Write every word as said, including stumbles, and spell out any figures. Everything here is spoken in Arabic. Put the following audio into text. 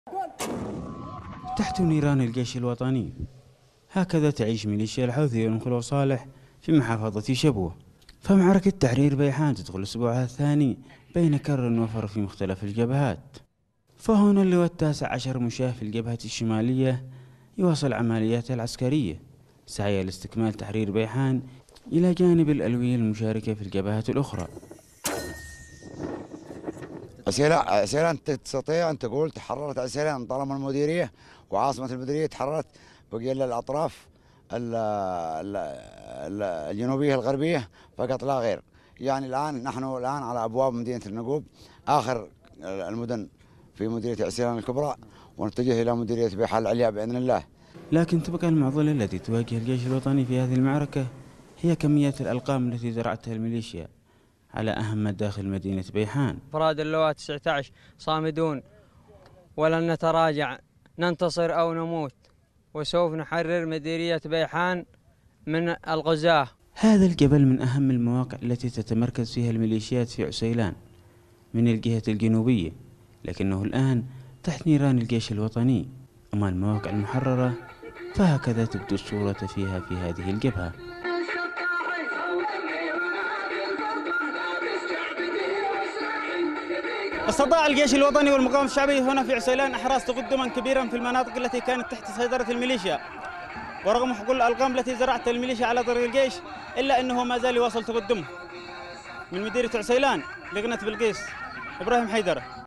تحت نيران الجيش الوطني. هكذا تعيش ميليشيا الحوثي والمخلوع صالح في محافظة شبوة. فمعركة تحرير بيحان تدخل أسبوعها الثاني بين كر وفر في مختلف الجبهات. فهنا اللواء التاسع عشر مشاه في الجبهة الشمالية يواصل عملياته العسكرية سعيا لاستكمال تحرير بيحان إلى جانب الألوية المشاركة في الجبهات الأخرى. عسيلان عسيلان تستطيع أن تقول تحررت عسيلان طالما المديرية وعاصمة المديرية تحررت، بقي إلا الأطراف الجنوبية الغربية فقط لا غير. يعني الآن نحن الآن على أبواب مدينة النقوب، آخر المدن في مديرية عسيلان الكبرى، ونتجه إلى مديرية بيحان العليا بإذن الله. لكن تبقى المعضلة التي تواجه الجيش الوطني في هذه المعركة هي كميات الألقام التي زرعتها الميليشيا على أهم مداخل مدينة بيحان. أفراد اللواء تسعة عشر صامدون ولن نتراجع، ننتصر أو نموت، وسوف نحرر مديرية بيحان من الغزاة. هذا الجبل من أهم المواقع التي تتمركز فيها الميليشيات في عسيلان من الجهة الجنوبية، لكنه الآن تحت نيران الجيش الوطني. أما المواقع المحررة فهكذا تبدو الصورة فيها في هذه الجبهة. استطاع الجيش الوطني والمقاومة الشعبية هنا في عسيلان إحراز تقدما كبيرا في المناطق التي كانت تحت سيطرة الميليشيا، ورغم حقول الألقام التي زرعتها الميليشيا على طريق الجيش إلا أنه ما زال يواصل تقدمه. من مديرية عسيلان لقناة بلقيس، إبراهيم حيدر.